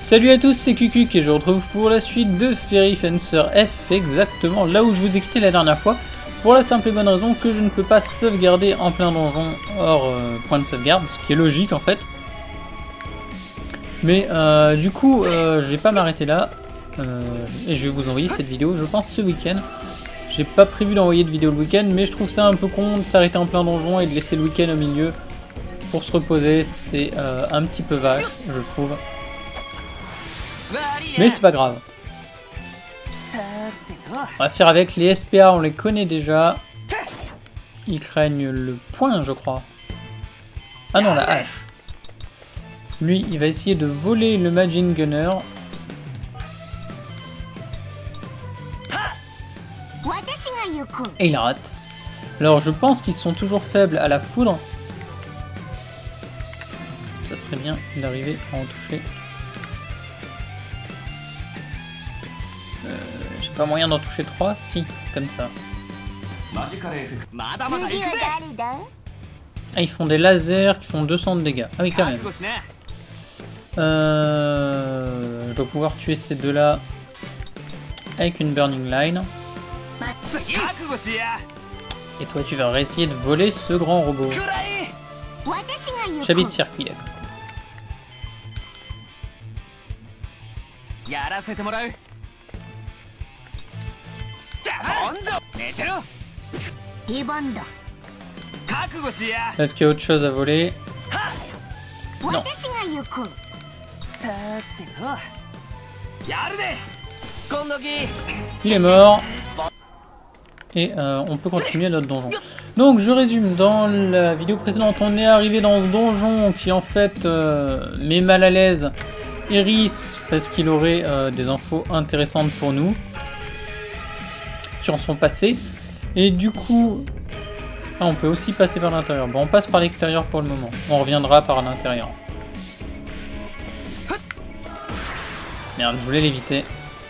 Salut à tous, c'est Kukuk et je retrouve pour la suite de Fairy Fencer F, exactement là où je vous ai quitté la dernière fois, pour la simple et bonne raison que je ne peux pas sauvegarder en plein donjon hors point de sauvegarde, ce qui est logique en fait. Mais du coup, je vais pas m'arrêter là, et je vais vous envoyer cette vidéo, je pense, ce week-end. J'ai pas prévu d'envoyer de vidéo le week-end, mais je trouve ça un peu con de s'arrêter en plein donjon et de laisser le week-end au milieu pour se reposer, c'est un petit peu vache, je trouve. Mais c'est pas grave. On va faire avec les SPA, on les connaît déjà. Ils craignent le point, je crois. Ah non, la hache. Lui, il va essayer de voler le Machine Gunner. Et il rate. Alors, je pense qu'ils sont toujours faibles à la foudre. Ça serait bien d'arriver à en toucher. J'ai pas moyen d'en toucher 3? Si, comme ça. Ah, ils font des lasers qui font 200 de dégâts. Ah oui, quand même. Je dois pouvoir tuer ces deux-là avec une Burning Line. Et toi, tu vas réessayer de voler ce grand robot. J'habite circuit, d'accord. Est-ce qu'il y a autre chose à voler? Non. Il est mort. Et on peut continuer notre donjon. Donc je résume, dans la vidéo précédente, on est arrivé dans ce donjon qui en fait met mal à l'aise Eris parce qu'il aurait des infos intéressantes pour nous sur son passé. Et du coup, on peut aussi passer par l'intérieur. Bon, on passe par l'extérieur pour le moment. On reviendra par l'intérieur. Merde, je voulais l'éviter.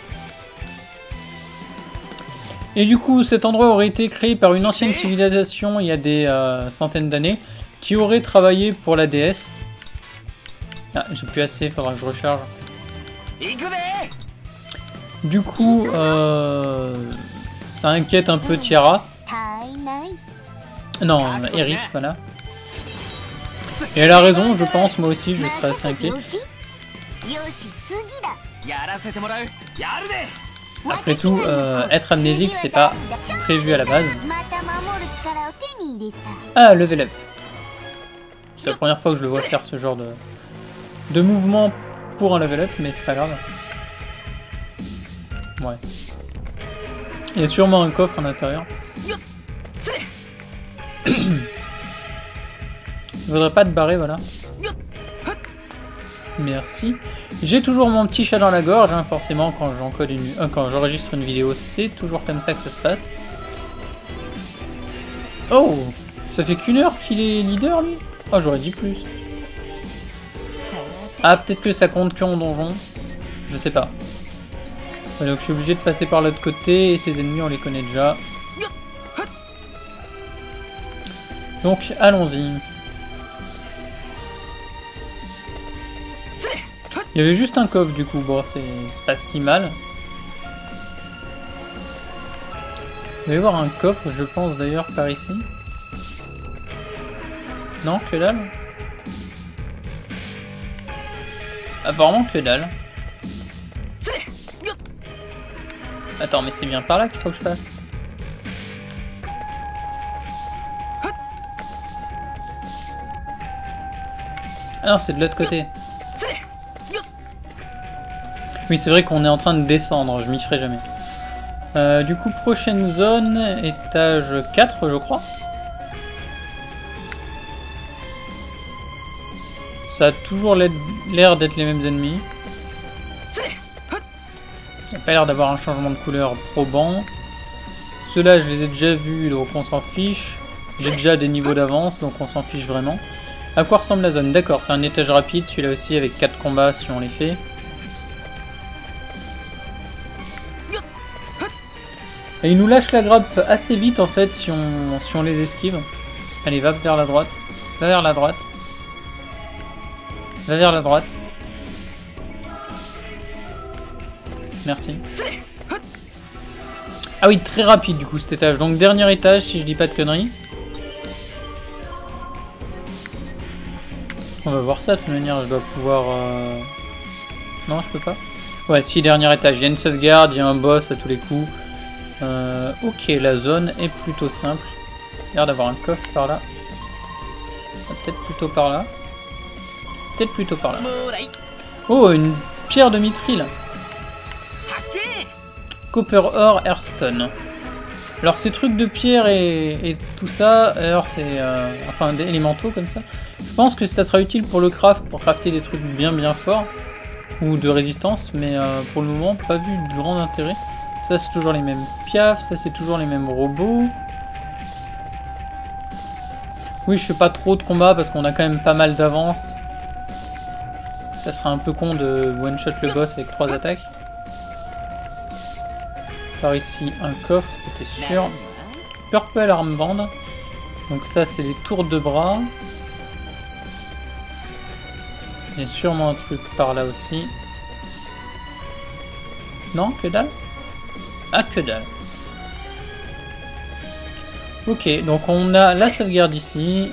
Et du coup, cet endroit aurait été créé par une ancienne civilisation il y a des centaines d'années qui aurait travaillé pour la déesse. Ah, j'ai plus assez, faudra que je recharge. Du coup, ça inquiète un peu Tiara. Non, Eris, voilà. Et elle a raison, je pense, moi aussi, je serais assez inquiet. Après tout, être amnésique, c'est pas prévu à la base. Ah, level up. C'est la première fois que je le vois faire ce genre de mouvement pour un level up, mais c'est pas grave. Ouais. Il y a sûrement un coffre à l'intérieur. Je voudrais pas te barrer, voilà. Merci. J'ai toujours mon petit chat dans la gorge, hein, forcément quand j'enregistre une vidéo, c'est toujours comme ça que ça se passe. Oh, ça fait qu'1 heure qu'il est leader, lui. Oh, j'aurais dit plus. Ah, peut-être que ça compte qu'en donjon. Je sais pas. Donc je suis obligé de passer par l'autre côté et ses ennemis on les connaît déjà. Donc allons-y. Il y avait juste un coffre du coup, bon c'est pas si mal. Il va y avoir un coffre je pense d'ailleurs par ici. Non, que dalle. Apparemment que dalle. Attends, mais c'est bien par là qu'il faut que je passe. Ah non, c'est de l'autre côté. Oui, c'est vrai qu'on est en train de descendre, je m'y ferai jamais. Du coup, prochaine zone, étage 4, je crois. Ça a toujours l'air d'être les mêmes ennemis. Il n'y a pas l'air d'avoir un changement de couleur probant. Ceux-là, je les ai déjà vus, donc on s'en fiche. J'ai déjà des niveaux d'avance, donc on s'en fiche vraiment. À quoi ressemble la zone? D'accord, c'est un étage rapide, celui-là aussi, avec 4 combats si on les fait. Et ils nous lâchent la grappe assez vite, en fait, si on les esquive. Allez, va vers la droite. Va vers la droite. Va vers la droite. Merci. Ah oui, très rapide du coup cet étage. Donc dernier étage si je dis pas de conneries. On va voir ça de toute manière, je dois pouvoir... Non, je peux pas. Ouais, si, dernier étage. Il y a une sauvegarde, il y a un boss à tous les coups. Ok, la zone est plutôt simple. Il y a l'air d'avoir un coffre par là. Peut-être plutôt par là. Peut-être plutôt par là. Oh, une pierre de mithril. Copper Ore Airstone. Alors ces trucs de pierre et tout ça, alors c'est enfin des élémentaux comme ça. Je pense que ça sera utile pour le craft, pour crafter des trucs bien forts ou de résistance, mais pour le moment pas vu de grand intérêt. Ça c'est toujours les mêmes piafs, ça c'est toujours les mêmes robots. Oui, je fais pas trop de combats parce qu'on a quand même pas mal d'avance. Ça sera un peu con de one shot le boss avec 3 attaques. Par ici un coffre, c'était sûr. Purple armband. Donc ça c'est des tours de bras. Il y a sûrement un truc par là aussi. Non, que dalle? Ah, que dalle. Ok, donc on a la sauvegarde ici.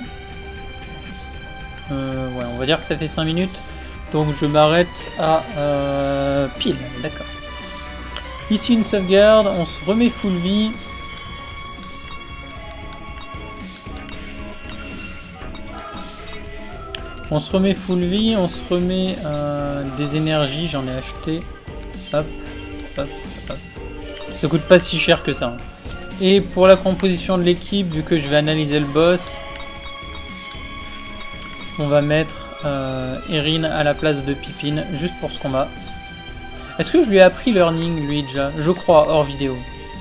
Ouais, on va dire que ça fait 5 minutes. Donc je m'arrête à pile, d'accord. Ici une sauvegarde, on se remet full vie. On se remet full vie, on se remet des énergies, j'en ai acheté. Hop, hop, hop. Ça coûte pas si cher que ça. Et pour la composition de l'équipe, vu que je vais analyser le boss, on va mettre Erin à la place de Pippin, juste pour ce combat. Est-ce que je lui ai appris Learning, lui, déjà? Je crois, hors vidéo.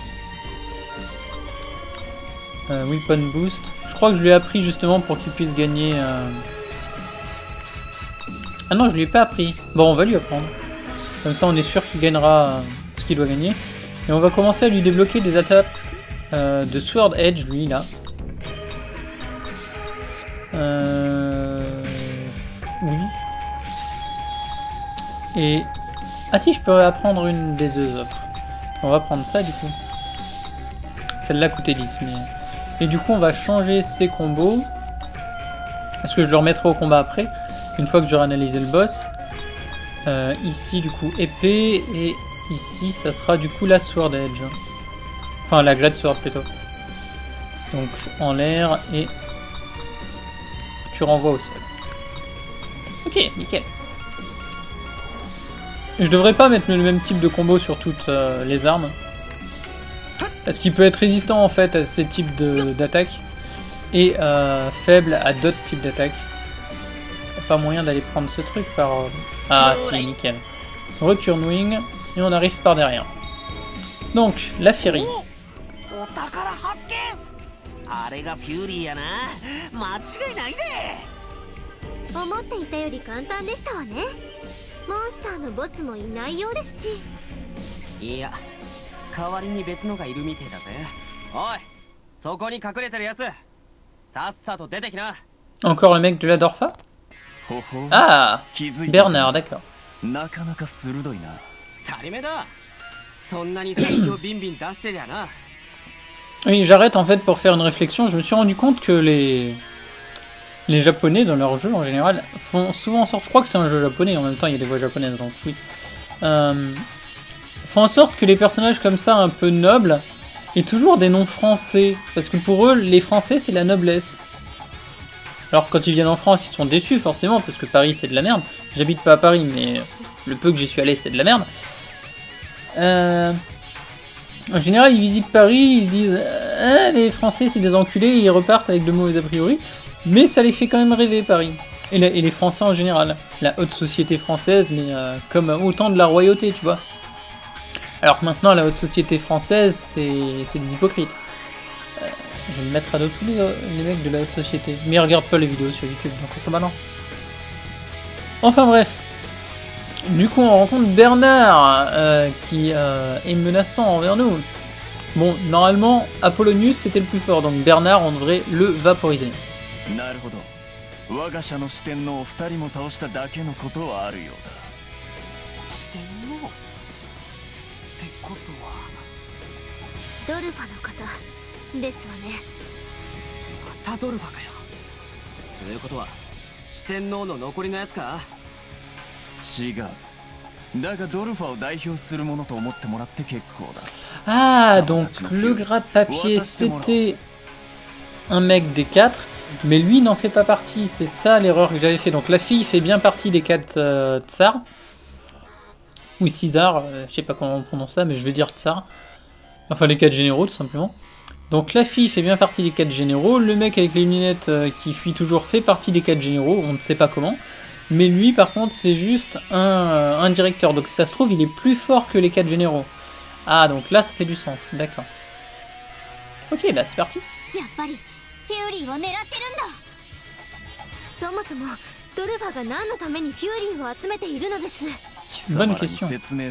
Weapon Boost. Je crois que je lui ai appris justement pour qu'il puisse gagner... Ah non, je lui ai pas appris. Bon, on va lui apprendre. Comme ça, on est sûr qu'il gagnera ce qu'il doit gagner. Et on va commencer à lui débloquer des attaques de Sword Edge, lui, là. Oui. Et... Ah si, je peux apprendre une des deux autres. On va prendre ça, du coup. Celle-là coûtait 10, mais... Et du coup, on va changer ses combos. Est-ce que je le remettrai au combat après? Une fois que j'aurai analysé le boss. Ici, du coup, épée. Et ici, ça sera du coup la Sword Edge. Enfin, la Great Sword, plutôt. Donc, en l'air et... Tu renvoies au sol. Ok, nickel. Je devrais pas mettre le même type de combo sur toutes les armes. Parce qu'il peut être résistant, en fait, à ces types d'attaques. Et faible à d'autres types d'attaques. Pas moyen d'aller prendre ce truc par... Ah si, nickel. Return Wing, et on arrive par derrière. Donc, la Fury. Encore le mec de la Dorfa? Ah, Bernard, d'accord. Oui, j'arrête en fait pour faire une réflexion. Je me suis rendu compte que les Japonais dans leurs jeux en général font souvent en sorte, je crois que c'est un jeu japonais, en même temps il y a des voix japonaises donc oui, font en sorte que les personnages comme ça un peu nobles aient toujours des noms français, parce que pour eux les français c'est la noblesse. Alors quand ils viennent en France ils sont déçus forcément parce que Paris c'est de la merde. J'habite pas à Paris mais le peu que j'y suis allé c'est de la merde. En général ils visitent Paris, ils se disent les Français c'est des enculés et ils repartent avec de mauvais a priori. Mais ça les fait quand même rêver Paris. Et les Français en général. La haute société française mais comme autant de la royauté tu vois. Alors que maintenant la haute société française c'est des hypocrites. Je vais me mettre à dos tous les mecs de la haute société. Mais ils regardent pas les vidéos sur YouTube, donc on se balance. Enfin bref. Du coup, on rencontre Bernard, qui est menaçant envers nous. Bon, normalement, Apollonius c'était le plus fort, donc Bernard, on devrait le vaporiser. ドルファの方ですわね。 またドルファかよ。そういうことは四天王の残りのやつか。 違う。だがドルファを代表するものと思ってもらって結構だ。 Ah, donc le gratte-papier, c'était un mec des 4, mais lui n'en fait pas partie. C'est ça l'erreur que j'avais fait. Donc la fille fait bien partie des 4 tsars. Ou César, je sais pas comment on prononce ça, mais je vais dire tsar. Enfin les 4 généraux tout simplement. Donc la fille fait bien partie des 4 généraux. Le mec avec les lunettes qui fuit toujours fait partie des 4 généraux. On ne sait pas comment. Mais lui par contre c'est juste un directeur. Donc si ça se trouve il est plus fort que les 4 généraux. Ah, donc là, ça fait du sens. D'accord. Ok, bah c'est parti. Bonne question.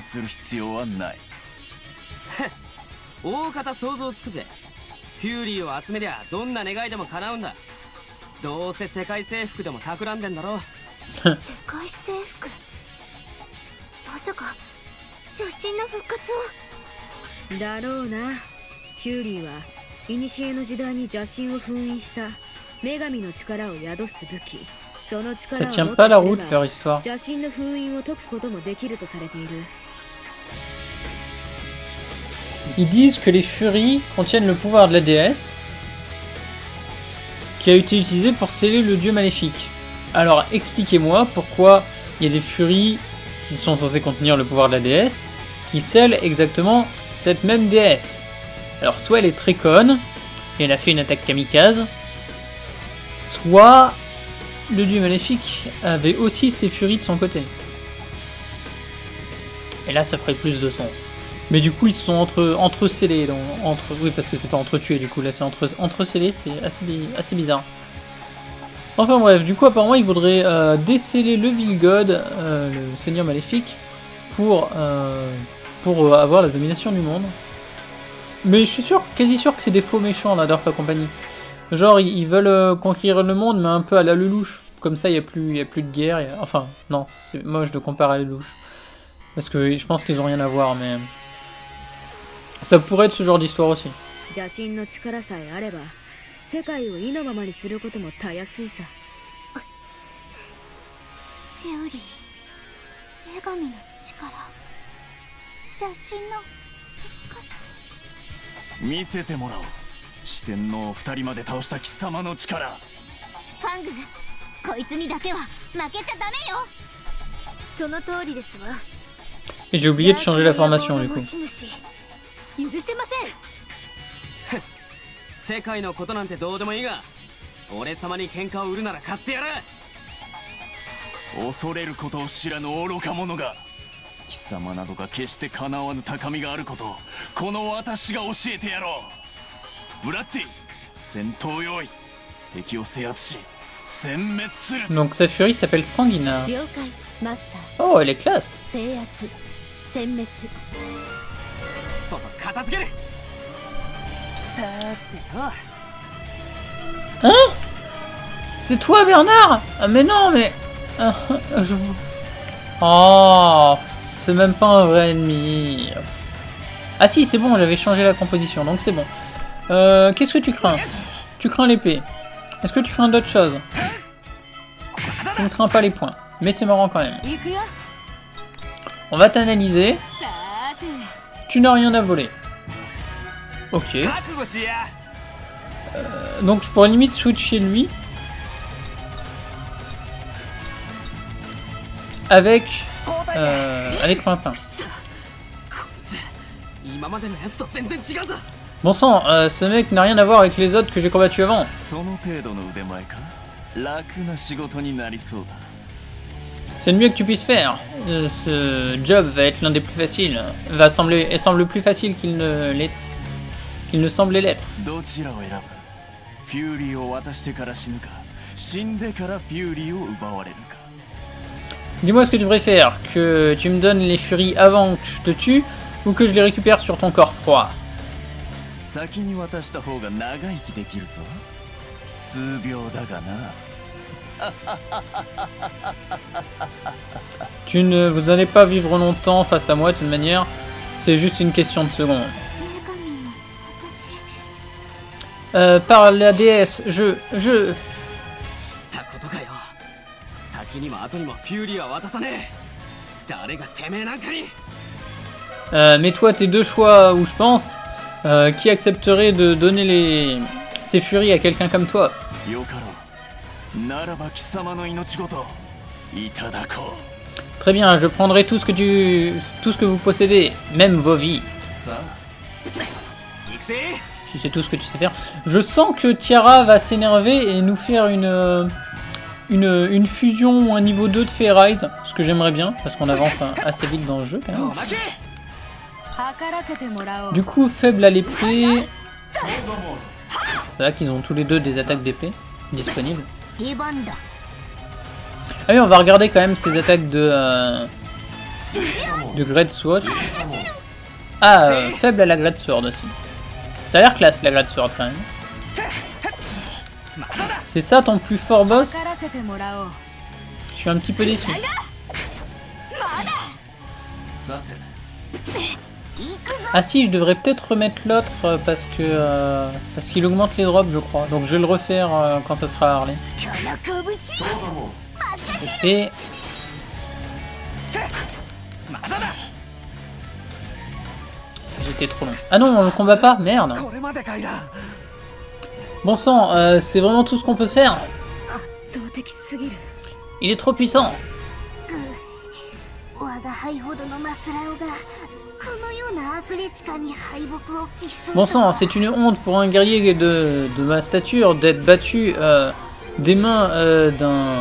大方想像つくぜ。フューリーを集めりゃどんな願いでも叶うんだ。どうせ世界征服でも企んでんだろ。 世界征服。まさか邪神の復活を。 だろうな。フューリーは古の時代に邪神を封印した女神の力を宿す武器。その力を持っていれば邪神の封印を解くこともできるとされている。 Ils disent que les furies contiennent le pouvoir de la déesse qui a été utilisé pour sceller le dieu maléfique. Alors expliquez-moi pourquoi il y a des furies qui sont censées contenir le pouvoir de la déesse qui scellent exactement cette même déesse. Alors soit elle est très conne et elle a fait une attaque kamikaze, soit le dieu maléfique avait aussi ses furies de son côté. Et là ça ferait plus de sens. Mais du coup ils sont entre-scellés, oui parce que c'est pas entre-tués du coup, là c'est entre-scellés, c'est assez bizarre. Enfin bref, du coup apparemment il faudrait déceler le Vilgod, le seigneur maléfique, pour avoir la domination du monde. Mais je suis quasi sûr que c'est des faux méchants la Dwarf Company. Genre ils veulent conquérir le monde mais un peu à la Lelouch. Comme ça il n'y a plus de guerre. Enfin non, c'est moche de comparer à la Lelouch. Parce que je pense qu'ils n'ont rien à voir mais... Ça pourrait être ce genre d'histoire aussi. Et j'ai oublié de changer la formation du coup. 世界のことなんてどうでもいいが、俺様に喧嘩を売るなら買ってやる。 恐れることを知らぬ愚か者が、貴様などが決してかなわぬ高みがあることをこの私が教えてやろう。ブラッティ、戦闘用意。敵を制圧し殲滅する。 Donc sa furie s'appelle Sanguinard. Oh, elle est classe. 制圧、殲滅。 片付ける。 Hein? C'est toi Bernard? Ah mais non mais... Oh, c'est même pas un vrai ennemi. Ah si c'est bon, j'avais changé la composition donc c'est bon. Qu'est-ce que tu crains? Tu crains l'épée. Est-ce que tu crains d'autres choses? Tu ne crains pas les points, mais c'est marrant quand même. On va t'analyser. Tu n'as rien à voler. Ok. Donc je pourrais limite switcher lui. Avec Pimpin. Bon sang, ce mec n'a rien à voir avec les autres que j'ai combattus avant. C'est le mieux que tu puisses faire. Ce job va être l'un des plus faciles. Semble plus facile qu'il ne semblait l'être. Dis-moi ce que tu préfères, que tu me donnes les furies avant que je te tue, ou que je les récupère sur ton corps froid. Tu ne vous allez pas vivre longtemps face à moi de toute manière. C'est juste une question de secondes. Par la déesse, mais toi, tes deux choix où je pense, qui accepterait de donner ses furies à quelqu'un comme toi? Très bien, je prendrai tout ce que vous possédez, même vos vies. Si c'est tout ce que tu sais faire. Je sens que Tiara va s'énerver et nous faire une fusion ou un niveau 2 de Fairyrise, ce que j'aimerais bien, parce qu'on avance assez vite dans le jeu quand même. Du coup, faible à l'épée. C'est là qu'ils ont tous les deux des attaques d'épée disponibles. Ah oui, on va regarder quand même ces attaques de Great Sword. Ah, faible à la Great Sword aussi. Ça a l'air classe la Great Sword quand même. C'est ça ton plus fort boss? Je suis un petit peu déçu. Ah si, je devrais peut-être remettre l'autre parce qu'il augmente les drops, je crois. Donc je vais le refaire quand ça sera Harley. Et j'étais trop long. Ah non, on le combat pas, merde. Bon sang, c'est vraiment tout ce qu'on peut faire. Il est trop puissant. Bon sang, c'est une honte pour un guerrier de ma stature d'être battu des mains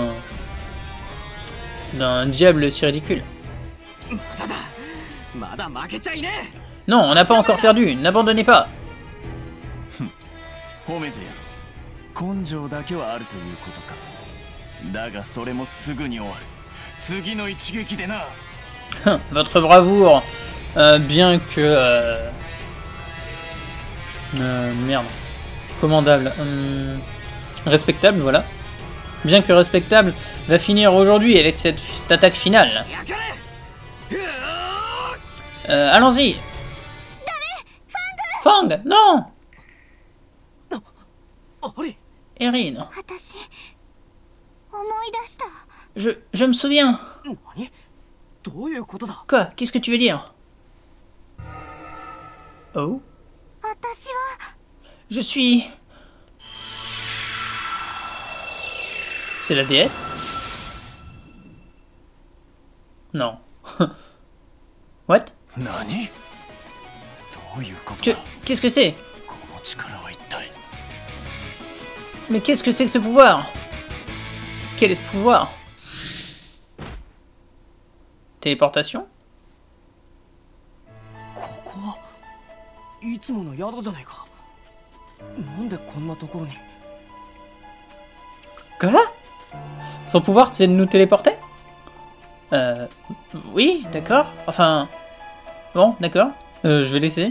d'un diable si ridicule. Non, on n'a pas encore perdu, n'abandonnez pas. Votre bravoure, bien que... merde. Commandable. Respectable, voilà. Bien que respectable, va finir aujourd'hui avec cette attaque finale. Allons-y. Fang, non. Erin. Je me souviens. Quoi? Qu'est-ce que tu veux dire? Oh? Je suis... C'est la déesse? Non. What? Qu'est-ce que c'est? Mais qu'est-ce que c'est que ce pouvoir? Quel est ce pouvoir? Téléportation? Quoi? Son pouvoir, c'est de nous téléporter? Oui, d'accord. Enfin... Bon, d'accord. Je vais laisser.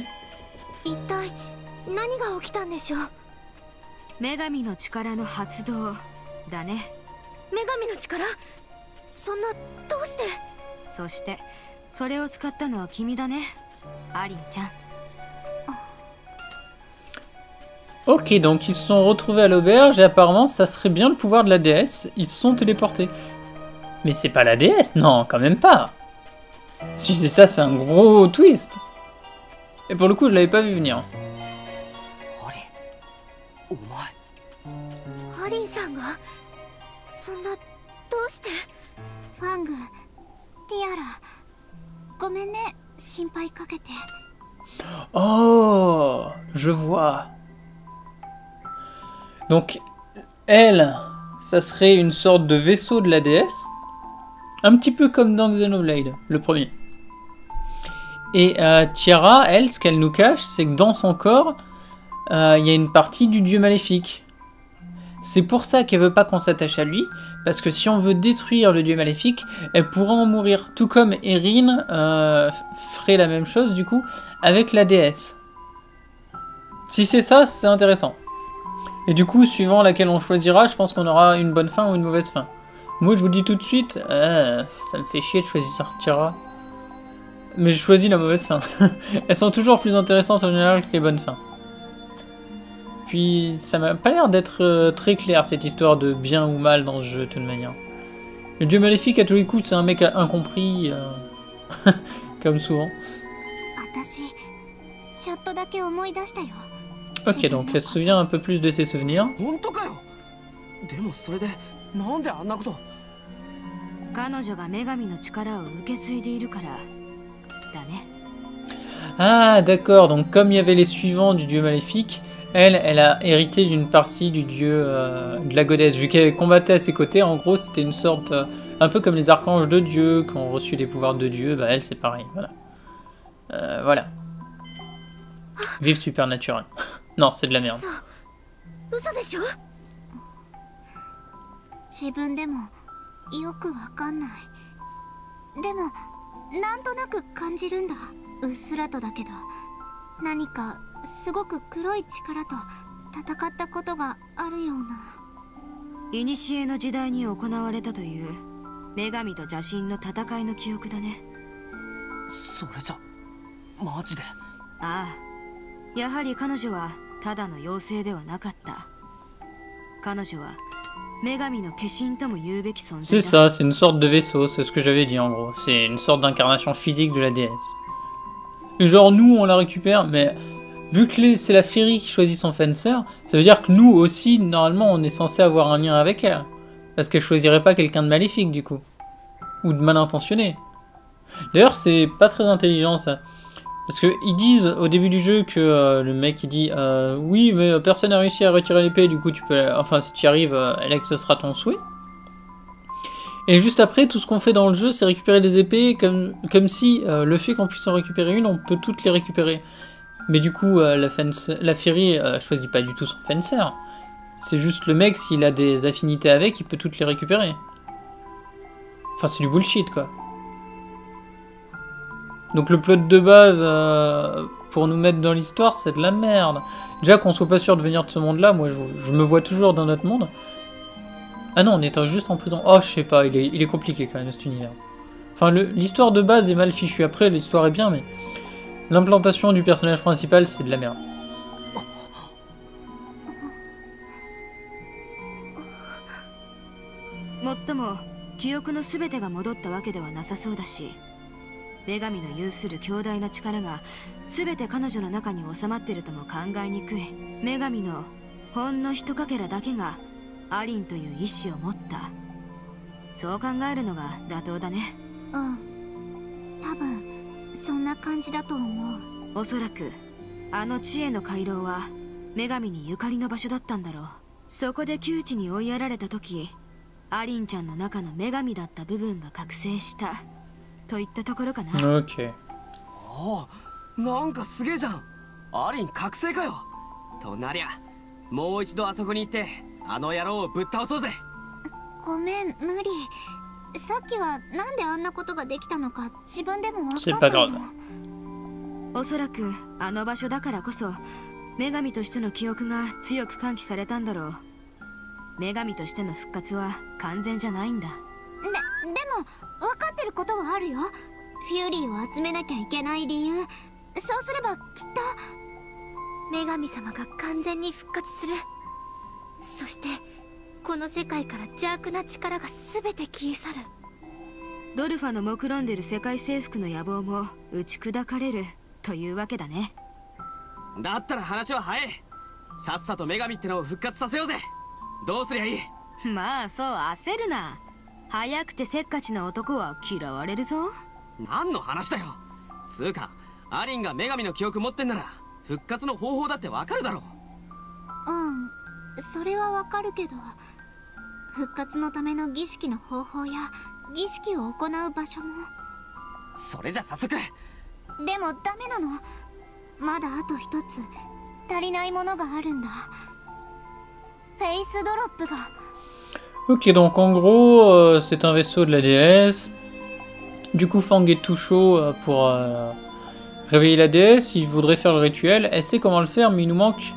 Ok, donc ils se sont retrouvés à l'auberge et apparemment ça serait bien le pouvoir de la déesse. Ils se sont téléportés. Mais c'est pas la déesse, non, quand même pas. Si c'est ça, c'est un gros twist. Et pour le coup, je l'avais pas vu venir. Oh, je vois. Donc, elle, ça serait une sorte de vaisseau de la déesse. Un petit peu comme dans Xenoblade, le premier. Et Tiara, elle, ce qu'elle nous cache, c'est que dans son corps, il y a une partie du dieu maléfique. C'est pour ça qu'elle veut pas qu'on s'attache à lui, parce que si on veut détruire le dieu maléfique, elle pourra en mourir. Tout comme Erin ferait la même chose, du coup, avec la déesse. Si c'est ça, c'est intéressant. Et du coup, suivant laquelle on choisira, je pense qu'on aura une bonne fin ou une mauvaise fin. Moi, je vous dis tout de suite, ça me fait chier de choisir Tiara. Mais j'ai choisi la mauvaise fin. Elles sont toujours plus intéressantes en général que les bonnes fins. Puis ça m'a pas l'air d'être très clair cette histoire de bien ou mal dans ce jeu de toute manière. Le dieu maléfique à tous les coups c'est un mec incompris, comme souvent. Ok, donc elle se souvient un peu plus de ses souvenirs. Ah d'accord, donc comme il y avait les suivants du dieu maléfique, elle a hérité d'une partie du dieu de la godesse. Vu qu'elle combattait à ses côtés, en gros c'était une sorte, un peu comme les archanges de Dieu qui ont reçu les pouvoirs de Dieu, bah elle c'est pareil, voilà. Voilà. Vive Supernatural. Non, c'est de la merde. C'est ça, c'est une sorte de vaisseau, c'est ce que j'avais dit en gros. C'est une sorte d'incarnation physique de la déesse. Et genre nous on la récupère, mais vu que c'est la Féerie qui choisit son Fencer, ça veut dire que nous aussi, normalement, on est censé avoir un lien avec elle. Parce qu'elle choisirait pas quelqu'un de maléfique du coup. Ou de mal intentionné. D'ailleurs c'est pas très intelligent ça. Parce qu'ils disent au début du jeu que le mec il dit oui mais personne n'a réussi à retirer l'épée, du coup tu peux, enfin si tu y arrives, Alex ce sera ton souhait. Et juste après tout ce qu'on fait dans le jeu c'est récupérer des épées comme si le fait qu'on puisse en récupérer une on peut toutes les récupérer. Mais du coup la Féerie choisit pas du tout son Fencer. C'est juste le mec s'il a des affinités avec il peut toutes les récupérer. Enfin c'est du bullshit quoi. Donc le plot de base pour nous mettre dans l'histoire, c'est de la merde. Déjà qu'on soit pas sûr de venir de ce monde-là, moi je me vois toujours dans notre monde. Ah non, on est juste en prison. Oh, je sais pas, il est compliqué quand même cet univers. Enfin, l'histoire de base est mal fichue. Après, l'histoire est bien, mais l'implantation du personnage principal, c'est de la merde. Ok. Oh, なんかすげえじゃん。アリン覚醒かよ。となりゃ、もう一度あそこに行ってあの野郎をぶっ倒そうぜ。 ごめん、無理。さっきはなんであんなことができたのか自分でも分かったの。 おそらくあの場所だからこそ女神としての記憶が強く喚起されたんだろう。女神としての復活は完全じゃないんだ。でも分かってることはあるよ。フューリーを集めなきゃいけない理由。そうすればきっと女神様が完全に復活する。そしてこの世界から邪悪な力が全て消え去る。ドルファの目論んでる世界征服の野望も打ち砕かれるというわけだね。 だったら話は早い。さっさと女神ってのを復活させようぜ。どうすりゃいい。 まあそう焦るな。早くてせっかちな男は嫌われるぞ。 何の話だよ。つうかアリンが女神の記憶持ってんなら復活の方法だってわかるだろう。 うん、それはわかるけど、復活のための儀式の方法や儀式を行う場所も。 それじゃ早速。 でもダメなの。まだあと一つ足りないものがあるんだ。フェイスドロップが。 Ok, donc en gros, c'est un vaisseau de la déesse. Du coup, Fang est tout chaud pour réveiller la déesse. Il voudrait faire le rituel. Elle sait comment le faire, mais il nous manque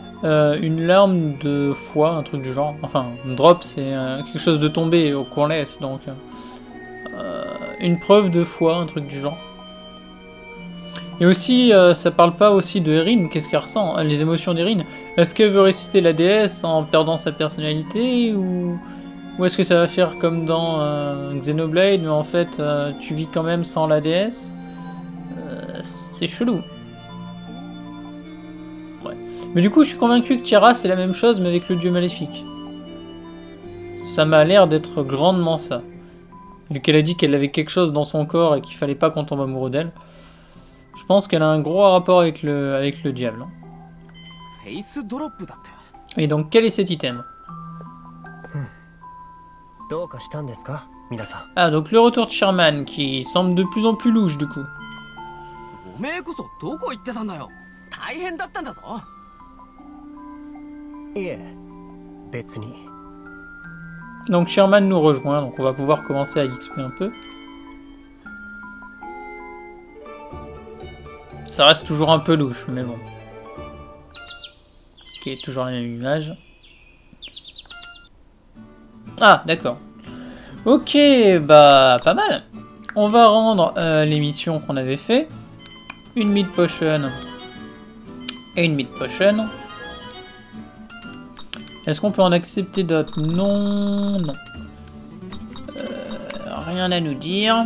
une larme de foi, un truc du genre. Enfin, un drop, c'est quelque chose de tombé qu'on laisse. Donc, une preuve de foi, un truc du genre. Et aussi, ça parle pas aussi de Erin, qu'est-ce qu'elle ressent, les émotions d'Erin. Est-ce qu'elle veut ressusciter la déesse en perdant sa personnalité, ou est-ce que ça va faire comme dans Xenoblade, mais en fait, tu vis quand même sans la déesse? C'est chelou. Ouais. Mais du coup, je suis convaincu que Tiara, c'est la même chose, mais avec le dieu maléfique. Ça m'a l'air d'être grandement ça. Vu qu'elle a dit qu'elle avait quelque chose dans son corps et qu'il fallait pas qu'on tombe amoureux d'elle. Je pense qu'elle a un gros rapport avec le diable. Et donc, quel est cet item? Ah, donc le retour de Sherman, qui semble de plus en plus louche, du coup. Donc Sherman nous rejoint, donc on va pouvoir commencer à XP un peu. Ça reste toujours un peu louche, mais bon. Ok, toujours la même image. Ah, d'accord. Ok, bah pas mal. On va rendre les missions qu'on avait fait. Une mid potion et une mid potion. Est-ce qu'on peut en accepter d'autres? Non, non. Rien à nous dire.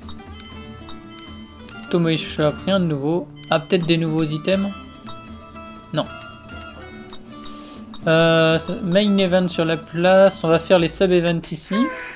Tomoe Shop, rien de nouveau. Ah, peut-être des nouveaux items? Non. Main event sur la place. On va faire les sub-events ici.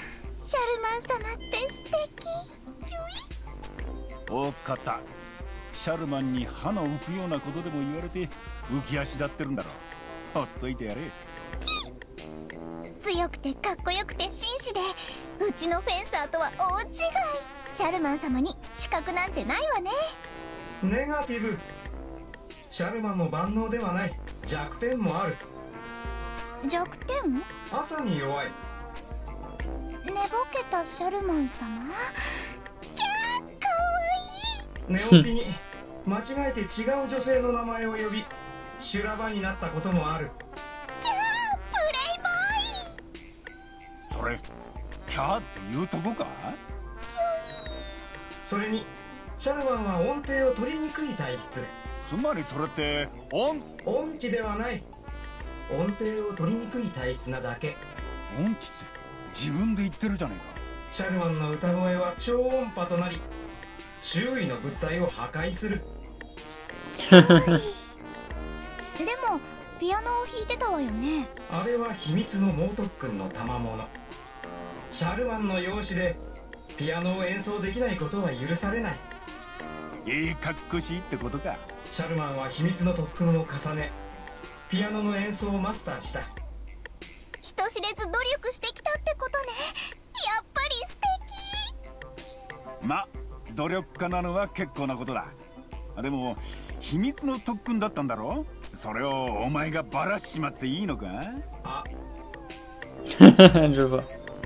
Je vois.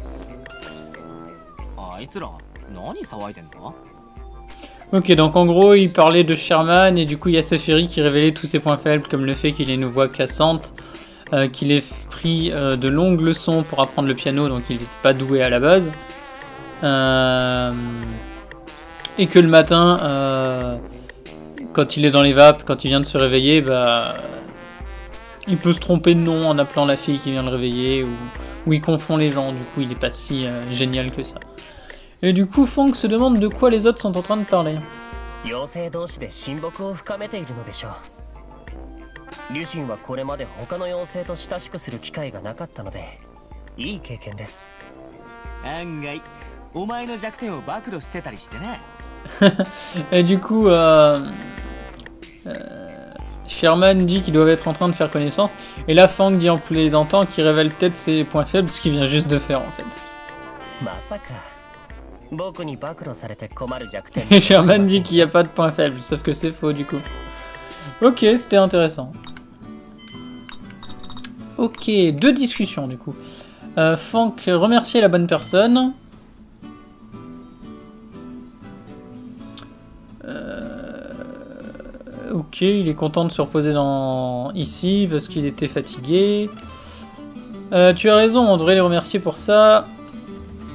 Ok, donc en gros, il parlait de Sherman et du coup, il y a Seferi qui révélait tous ses points faibles, comme le fait qu'il ait une voix cassante, qu'il ait pris de longues leçons pour apprendre le piano, donc il n'était pas doué à la base. Et que le matin, quand il est dans les vapes, quand il vient de se réveiller, bah, il peut se tromper de nom en appelant la fille qui vient le réveiller, ou il confond les gens, du coup il est pas si génial que ça. Et du coup, Fang se demande de quoi les autres sont en train de parler. Et du coup, Sherman dit qu'ils doivent être en train de faire connaissance. Et là, Fang dit en plaisantant qu'il révèle peut-être ses points faibles, ce qu'il vient juste de faire en fait. Et Sherman dit qu'il n'y a pas de points faibles, sauf que c'est faux du coup. Ok, c'était intéressant. Ok, 2 discussions du coup. Fang remercier la bonne personne. Ok, il est content de se reposer ici parce qu'il était fatigué. Tu as raison, on devrait les remercier pour ça.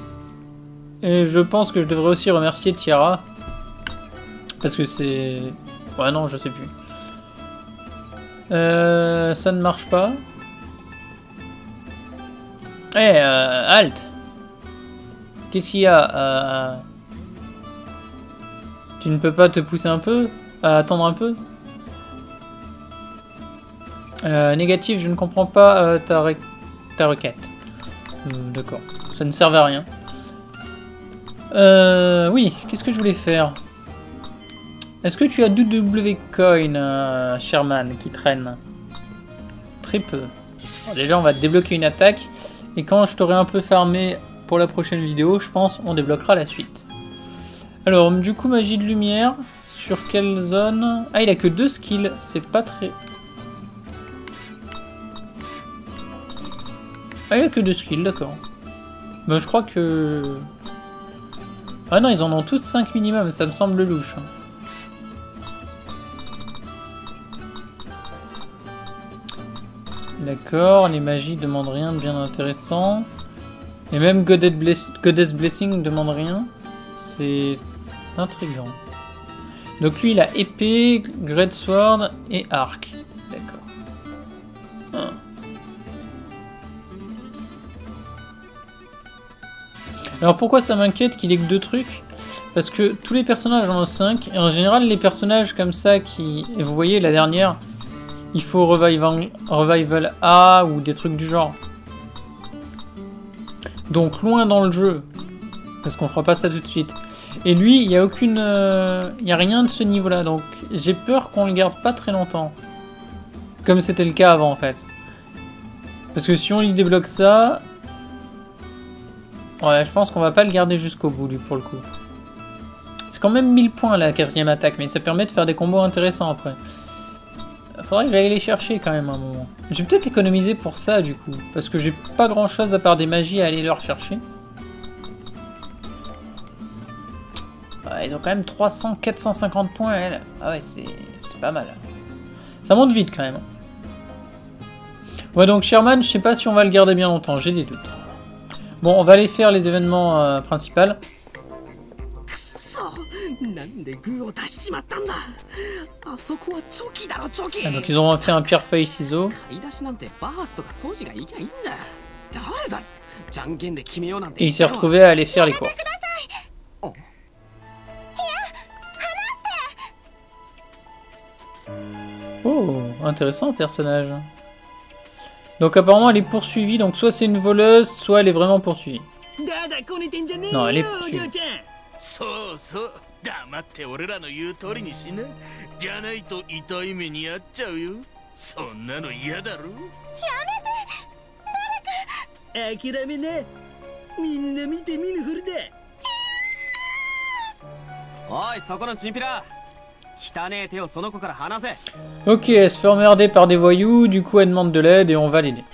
Et je pense que je devrais aussi remercier Tiara. Parce que c'est Ouais, non, je sais plus. Ça ne marche pas. Eh, halt! Qu'est-ce qu'il y a? Tu ne peux pas te pousser un peu? Attendre un peu? Négatif, je ne comprends pas ta requête. D'accord, ça ne servait à rien. Oui, qu'est-ce que je voulais faire? Est-ce que tu as du W coin, Sherman, qui traîne? Très peu. Bon, déjà, on va débloquer une attaque. Et quand je t'aurai un peu farmé pour la prochaine vidéo, je pense on débloquera la suite. Alors, du coup, magie de lumière. Sur quelle zone? Ah, il a que 2 skills. C'est pas très... Ah, il a que 2 skills, d'accord. Mais je crois que... Ah non, ils en ont tous 5 minimum. Ça me semble louche. D'accord, les magies demandent rien de bien intéressant. Et même Goddess Blessing ne demande rien. C'est intriguant. Donc lui il a épée, Great Sword et arc. D'accord. Alors pourquoi ça m'inquiète qu'il ait que 2 trucs? Parce que tous les personnages en ont 5. Et en général les personnages comme ça qui... Et vous voyez la dernière... Il faut revival A ou des trucs du genre. Donc loin dans le jeu. Parce qu'on fera pas ça tout de suite. Et lui, il n'y a aucune... il n'y a rien de ce niveau-là. Donc j'ai peur qu'on le garde pas très longtemps. Comme c'était le cas avant en fait. Parce que si on lui débloque ça... Ouais, je pense qu'on va pas le garder jusqu'au bout lui pour le coup. C'est quand même 1000 points la 4ème attaque. Mais ça permet de faire des combos intéressants après. Faudrait que j'aille les chercher quand même un moment. Je vais peut-être économiser pour ça du coup. Parce que j'ai pas grand chose à part des magies à aller leur chercher. Ouais, ils ont quand même 450 points elle. Ah ouais, c'est pas mal. Ça monte vite quand même. Ouais, donc Sherman, je sais pas si on va le garder bien longtemps. J'ai des doutes. Bon, on va aller faire les événements principaux. Ah, donc ils ont fait un pierre feuille ciseaux. Et il s'est retrouvé à aller faire les courses. Oh, intéressant personnage. Donc apparemment elle est poursuivie, donc soit c'est une voleuse, soit elle est vraiment poursuivie. Non, elle est poursuivie. 黙って俺らの言う通りにしな。じゃないと痛い目に遭っちゃうよ。そんなの嫌だろ。やめて。誰か。諦めな。みんな見て見ぬふりだ。 おい、そこのチンピラ。汚ねえ手をその子から離せ。 Ok, elle se fait emmerder par des voyous, du coup elle demande de l'aide et on va l'aider.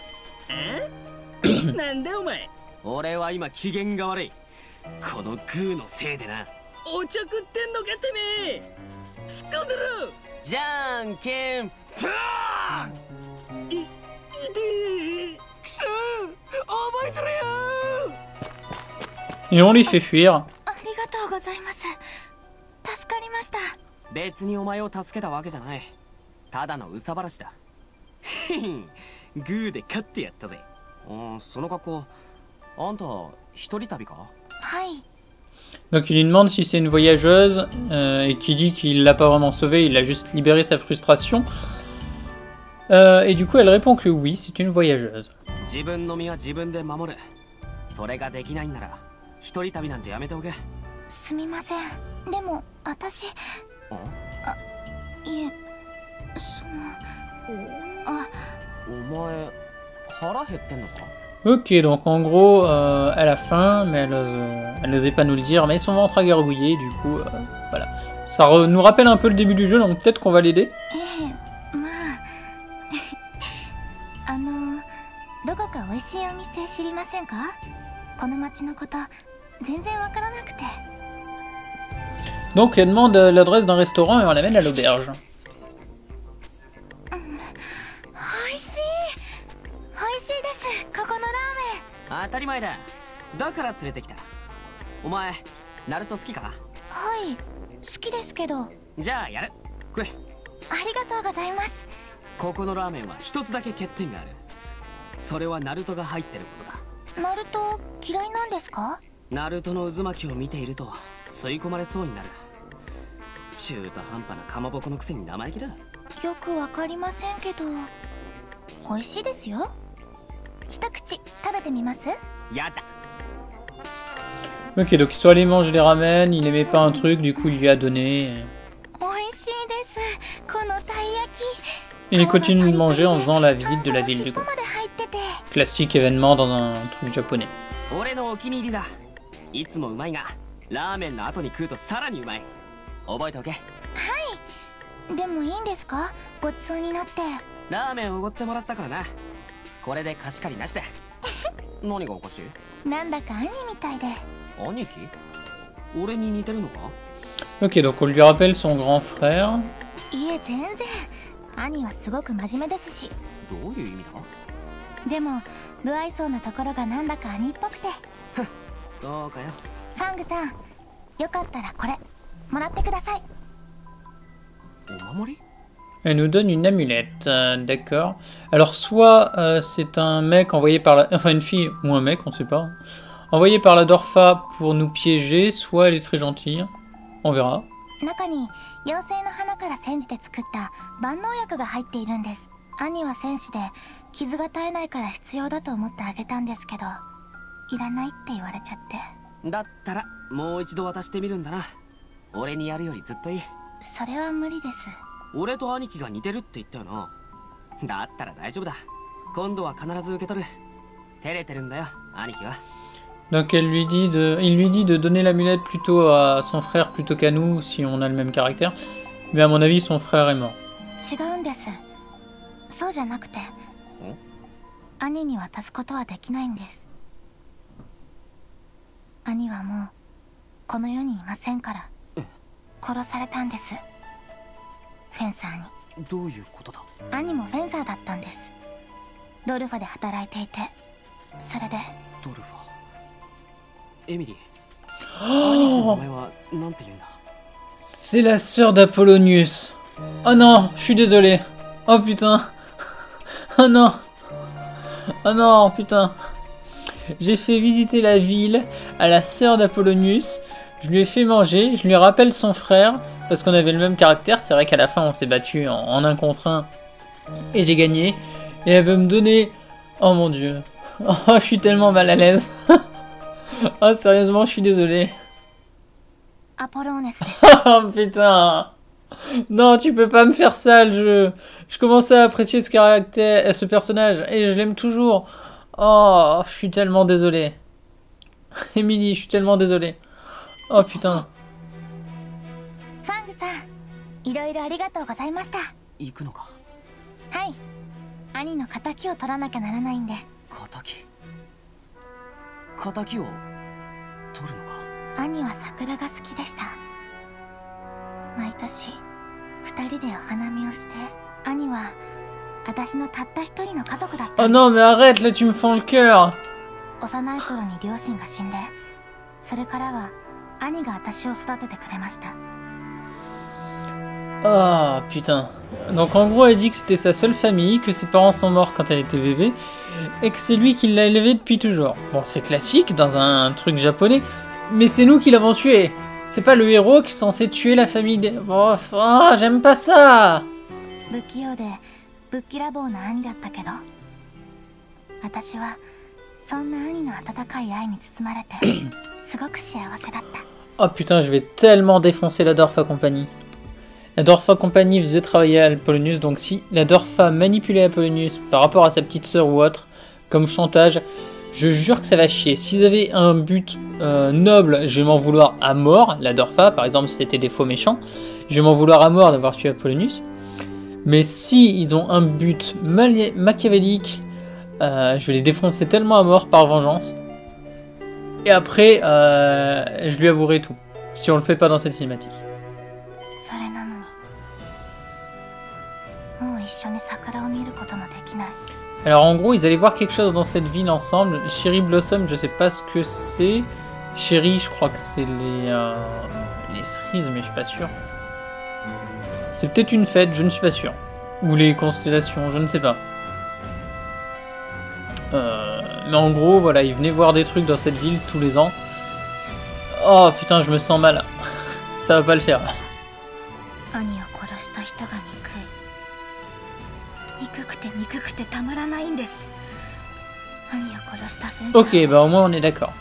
なんだお前。 俺は今機嫌が悪い。このグーのせいでな。 お茶食ってんのかてめえ。突っ込んでろ。 じゃんけんぷー。 いてー。くそー。覚えてろよ。 Et on les fait fuir. ありがとうございます。助かりました。 別にお前を助けたわけじゃない。ただの憂さ晴らしだ。グーで勝ってやったぜ。その格好、あんた一人旅か？ はい。 Donc il lui demande si c'est une voyageuse et qui dit qu'il l'a pas vraiment sauvée, il a juste libéré sa frustration. Et du coup elle répond que oui, c'est une voyageuse. 自分の身は自分で守る。それができないんなら一人旅なんてやめておけ。 すみません。でも私、いえ、 お前腹減ってんのか？ Ok, donc en gros, elle a faim, mais elle n'osait pas nous le dire, mais son ventre a gargouillé, du coup, voilà. Ça nous rappelle un peu le début du jeu, donc peut-être qu'on va l'aider. どこか美味しいお店知りませんか？この町のこと全然わからなくて。 Donc elle demande l'adresse d'un restaurant et on l'amène à l'auberge. 当たり前だ。だから連れてきた。お前、ナルト好きか？ はい、好きですけど。 じゃあやる。食食え。 ありがとうございます。 ここのラーメンは一つだけ欠点がある。それはナルトが入ってることだ。 ナルト嫌いなんですか？ ナルトの渦巻きを見ていると吸い込まれそうになる。中途半端なかまぼこのくせに生意気だ。 よくわかりませんけど美味しいですよ。一口食べてみます？ やだ。 Ok, donc ils sont allés manger des ramen, il aimait pas un truc, du coup il lui a donné. 美味しいです。このたい焼き。 Et il continue de manger en faisant la visite de la ville du coup. まで入ってて。 Classique événement dans un truc japonais. 俺のお気に入りだ。いつもうまいが、ラーメンの後に食うとさらにうまい。覚えておけ。 はい。でもいいんですか？ごちそうになって。 ラーメンおごってもらったからな。これで貸し借りなしで。何がおかしい？ なんだか兄みたいで。 兄貴？俺に似てるのか？ Ok, donc on lui rappelle son grand frère. いえ、全然。兄はすごく真面目ですし。 どういう意味だ？ でも不愛想なところがなんだか兄っぽくて。 そうかよ。 ファングさん、よかったらこれもらってください。 お守り？ Elle nous donne une amulette, d'accord. Alors soit c'est un mec envoyé par la... Enfin une fille ou un mec, on sait pas. Envoyé par la Dorfa pour nous piéger, soit elle est très gentille. On verra. 中に妖精の花から煎じて作った万能薬が入っているんです。兄は戦士で傷が絶えないから必要だと思ってあげたんですけど、いらないって言われちゃって。 だったらもう一度渡してみるんだな。俺にやるよりずっといい。 それは無理です。 俺と兄貴が似てるって言ったよな。だったら大丈夫だ。今度は必ず受け取る。照れてるんだよ、兄貴は。 Donc il lui dit de donner l'amulette plutôt à son frère plutôt qu'à nous si on a le même caractère. Mais à mon avis son frère est mort. 違うんです。そうじゃなくて、兄に渡すことはできないんです。兄はもうこの世にいませんから。殺されたんです。フェンサーに。 どういうことだ？ 兄もフェンサーだったんです。ドルファで働いていて、それで。 ドルファ。エミリー。兄貴の名前はなんて言うんだ？ C'est la sœur d'Apollonius. Oh non, je suis désolé. Oh putain. Oh non. Oh non, putain. J'ai fait visiter la ville à la sœur d'Apollonius. Je lui ai fait manger, je lui rappelle son frère, parce qu'on avait le même caractère. C'est vrai qu'à la fin on s'est battu en 1 contre 1. Et j'ai gagné. Et elle veut me donner... Oh mon dieu. Oh, je suis tellement mal à l'aise. Oh sérieusement, je suis désolé. Oh putain. Non, tu peux pas me faire ça le jeu. Je commençais à apprécier ce caractère, ce personnage, et je l'aime toujours. Oh, je suis tellement désolé. Emily, je suis tellement désolé. Oh putain. ファングさん、いろいろありがとうございました。 行くのか？ はい。兄の仇を取らなきゃならないんで。 仇を取るのか？ 兄は桜が好きでした。毎年2人でお花見をして、兄は私のたった一人の家族だった。 Oh non, mais arrête, là tu me fends le cœur. 幼い頃に両親が死んで、それからは兄が私を育ててくれました。 Oh putain. Donc en gros elle dit que c'était sa seule famille, que ses parents sont morts quand elle était bébé, et que c'est lui qui l'a élevée depuis toujours. Bon, c'est classique dans un truc japonais, mais c'est nous qui l'avons tué. C'est pas le héros qui est censé tuer la famille des... Oh, oh, j'aime pas ça. 不器用でぶっきらぼうな兄だったけど、私はそんな兄の温かい愛に包まれてすごく幸せだった。 Oh putain, je vais tellement défoncer la Dorfa Company. La Dorfa Company faisait travailler Apollonius, donc si la Dorfa manipulait Apollonius par rapport à sa petite sœur ou autre, comme chantage, je jure que ça va chier. S'ils avaient un but noble, je vais m'en vouloir à mort. La Dorfa, par exemple, si c'était des faux méchants, je vais m'en vouloir à mort d'avoir tué Apollonius. Mais si ils ont un but machiavélique, je vais les défoncer tellement à mort par vengeance. Et après, je lui avouerai tout. Si on le fait pas dans cette cinématique. Alors en gros, ils allaient voir quelque chose dans cette ville ensemble. Cherry Blossom, je sais pas ce que c'est. Cherry, je crois que c'est les cerises, mais je suis pas sûr. C'est peut-être une fête, je ne suis pas sûr. Ou les constellations, je ne sais pas. Mais en gros, voilà, ils venaient voir des trucs dans cette ville tous les ans. Oh putain, je me sens mal. Ça va pas le faire. Ok, bah au moins on est d'accord.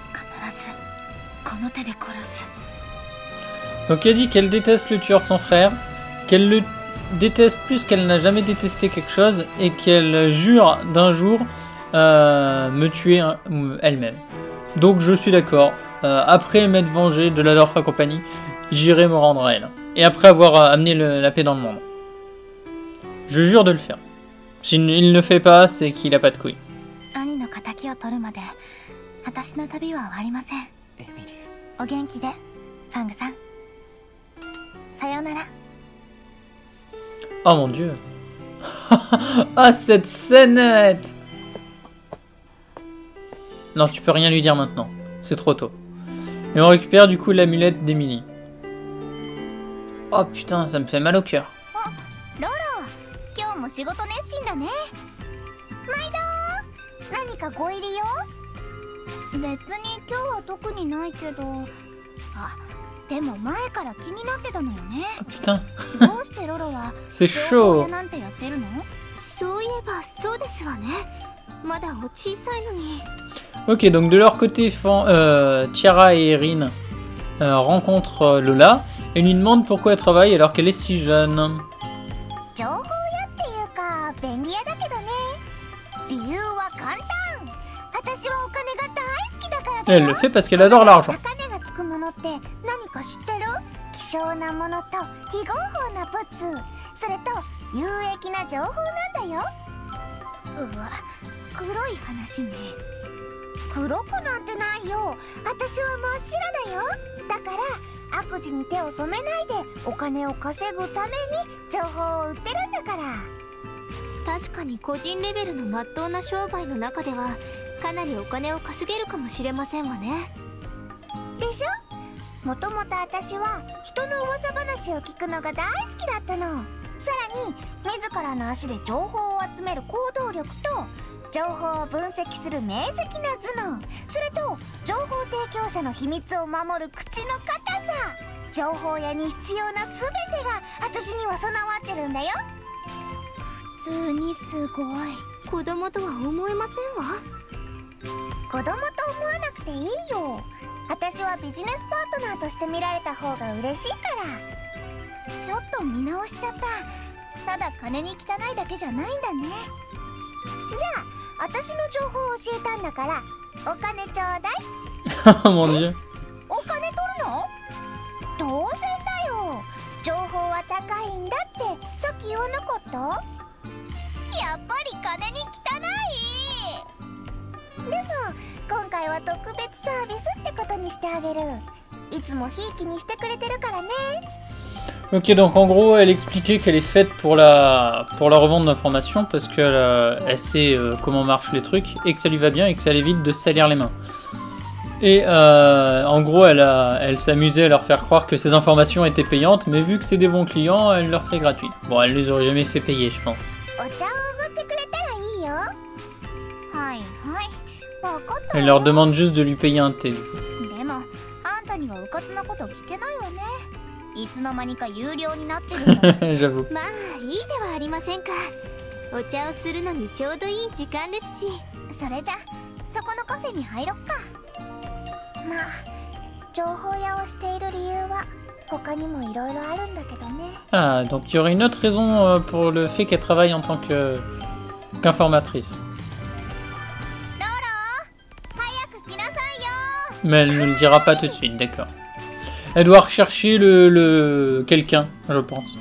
Donc elle dit qu'elle déteste le tueur de son frère, qu'elle le déteste plus qu'elle n'a jamais détesté quelque chose et qu'elle jure d'un jour me tuer elle-même. Donc je suis d'accord. Après m'être vengé de la Dorfa Company, j'irai me rendre à elle. Et après avoir amené la paix dans le monde. Je jure de le faire. S'il ne le fait pas, c'est qu'il a pas de couilles. Oh mon dieu. Ah cette scénette. Non, tu peux rien lui dire maintenant. C'est trop tôt. Et on récupère du coup l'amulette d'Emily. Oh putain, ça me fait mal au cœur. Oh putain. C'est chaud. Ok, donc de leur côté, Tiara et Erin rencontrent Lola et lui demandent pourquoi elle travaille alors qu'elle est si jeune. Elle le fait parce qu'elle adore l'argent. Oh mon dieu. Ok, donc en gros, elle expliquait qu'elle est faite pour la revente d'informations parce qu'elle elle sait comment marchent les trucs et que ça lui va bien et que ça l'évite de se salir les mains. Et en gros, elle s'amusait à leur faire croire que ces informations étaient payantes, mais vu que c'est des bons clients, elle leur fait gratuit. Bon, elle les aurait jamais fait payer, je pense. Elle leur demande juste de lui payer un thé. J'avoue. Ah, donc il y aurait une autre raison pour le fait qu'elle travaille en tant qu'informatrice. Mais elle ne le dira pas tout de suite, d'accord. Elle doit rechercher quelqu'un, je pense.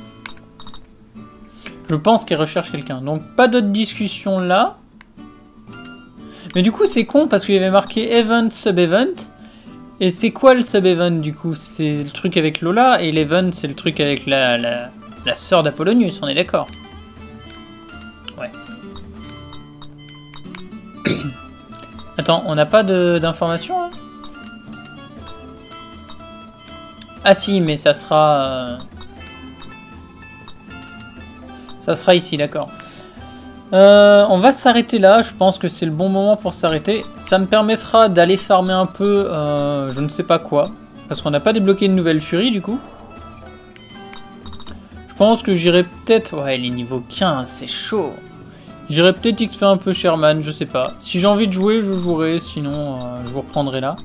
Je pense qu'elle recherche quelqu'un. Donc pas d'autres discussions là. Mais du coup c'est con parce qu'il y avait marqué Event, Sub-Event. Et c'est quoi le Sub-Event du coup? C'est le truc avec Lola et l'Event c'est le truc avec la sœur d'Apollonius, on est d'accord? Ouais. Attends, on n'a pas d'informations hein? Ah si, mais ça sera... Ça sera ici, d'accord. On va s'arrêter là, je pense que c'est le bon moment pour s'arrêter. Ça me permettra d'aller farmer un peu, je ne sais pas quoi. Parce qu'on n'a pas débloqué une nouvelle furie du coup. Je pense que j'irai peut-être... Ouais, les niveaux 15, c'est chaud. J'irai peut-être XP un peu Sherman, je sais pas. Si j'ai envie de jouer, je jouerai, sinon je vous reprendrai là.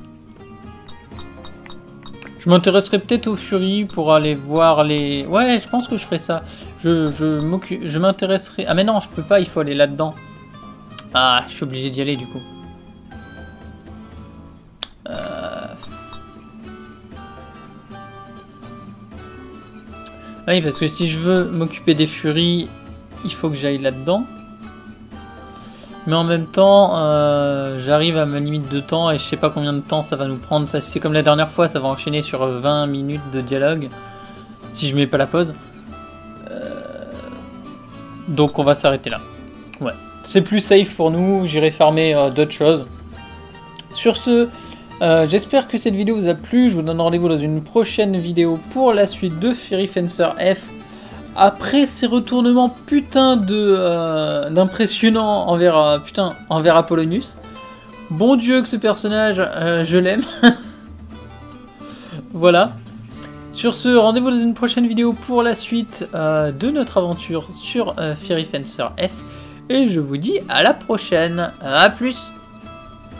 Je m'intéresserai peut-être aux furies pour aller voir les... Ouais, je pense que je ferai ça. Je m'intéresserai... Ah mais non, je peux pas, il faut aller là-dedans. Ah, je suis obligé d'y aller du coup. Oui, parce que si je veux m'occuper des furies, il faut que j'aille là-dedans. Mais en même temps, j'arrive à ma limite de temps et je sais pas combien de temps ça va nous prendre. C'est comme la dernière fois, ça va enchaîner sur 20 minutes de dialogue. Si je mets pas la pause. Donc on va s'arrêter là. Ouais. C'est plus safe pour nous, j'irai farmer d'autres choses. Sur ce, j'espère que cette vidéo vous a plu. Je vous donne rendez-vous dans une prochaine vidéo pour la suite de Fairy Fencer F. Après ces retournements putain d'impressionnants envers Apollonius. Bon Dieu que ce personnage, je l'aime. Voilà. Sur ce, rendez-vous dans une prochaine vidéo pour la suite de notre aventure sur Fairy Fencer F. Et je vous dis à la prochaine. A plus.